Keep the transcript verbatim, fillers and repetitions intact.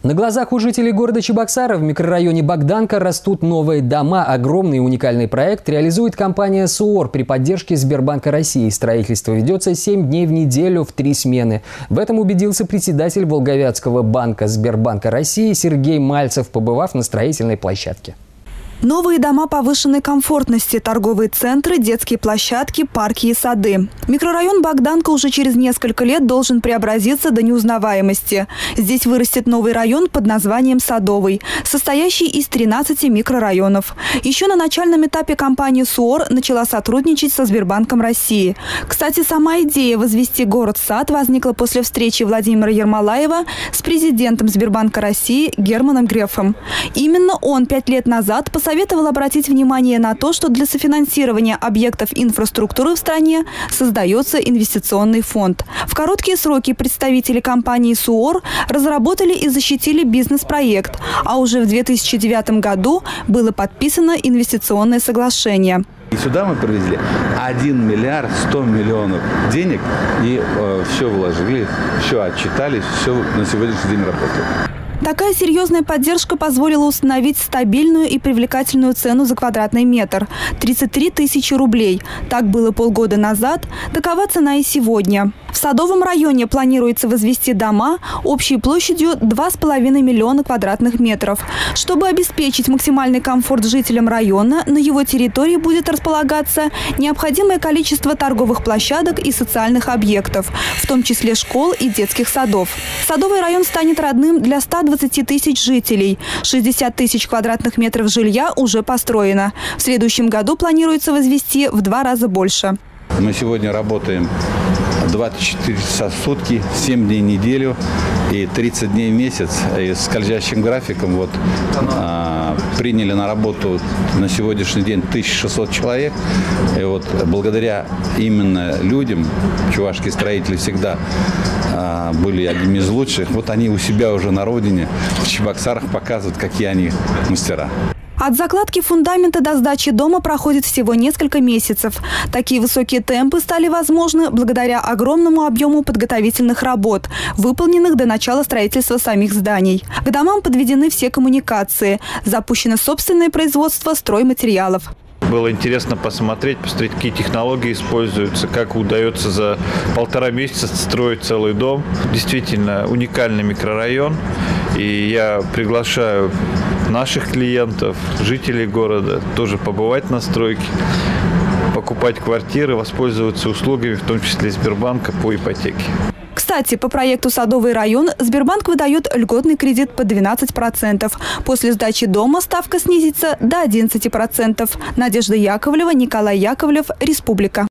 На глазах у жителей города Чебоксары в микрорайоне Богданка растут новые дома. Огромный и уникальный проект реализует компания СУОР при поддержке Сбербанка России. Строительство ведется семь дней в неделю в три смены. В этом убедился председатель Волговятского банка Сбербанка России Сергей Мальцев, побывав на строительной площадке. Новые дома повышенной комфортности, торговые центры, детские площадки, парки и сады. Микрорайон Богданка уже через несколько лет должен преобразиться до неузнаваемости. Здесь вырастет новый район под названием Садовый, состоящий из тринадцати микрорайонов. Еще на начальном этапе компания СУОР начала сотрудничать со Сбербанком России. Кстати, сама идея возвести город-сад возникла после встречи Владимира Ермолаева с президентом Сбербанка России Германом Грефом. Именно он пять лет назад посоветовал Советовал обратить внимание на то, что для софинансирования объектов инфраструктуры в стране создается инвестиционный фонд. В короткие сроки представители компании СУОР разработали и защитили бизнес-проект, а уже в две тысячи девятом году было подписано инвестиционное соглашение. И сюда мы привезли один миллиард сто миллионов денег и э, все вложили, все отчитались, все на сегодняшний день работает. Такая серьезная поддержка позволила установить стабильную и привлекательную цену за квадратный метр – тридцать три тысячи рублей. Так было полгода назад, такова цена и сегодня. В Садовом районе планируется возвести дома общей площадью два с половиной миллиона квадратных метров. Чтобы обеспечить максимальный комфорт жителям района, на его территории будет располагаться необходимое количество торговых площадок и социальных объектов, в том числе школ и детских садов. Садовый район станет родным для ста двадцати тысяч жителей. шестьдесят тысяч квадратных метров жилья уже построено. В следующем году планируется возвести в два раза больше. Мы сегодня работаем двадцать четыре часа в сутки, семь дней в неделю и тридцать дней в месяц. И с скользящим графиком вот, а, приняли на работу на сегодняшний день тысячу шестьсот человек. И вот благодаря именно людям, чувашские строители всегда а, были одними из лучших. Вот они у себя уже на родине, в Чебоксарах, показывают, какие они мастера. От закладки фундамента до сдачи дома проходит всего несколько месяцев. Такие высокие темпы стали возможны благодаря огромному объему подготовительных работ, выполненных до начала строительства самих зданий. К домам подведены все коммуникации. Запущено собственное производство стройматериалов. Было интересно посмотреть, посмотреть, какие технологии используются, как удается за полтора месяца строить целый дом. Действительно уникальный микрорайон. И я приглашаю наших клиентов, жителей города, тоже побывать на стройке, покупать квартиры, воспользоваться услугами, в том числе Сбербанка, по ипотеке. Кстати, по проекту «Садовый район» Сбербанк выдает льготный кредит под двенадцать процентов. После сдачи дома ставка снизится до одиннадцати процентов. Надежда Яковлева, Николай Яковлев, Республика.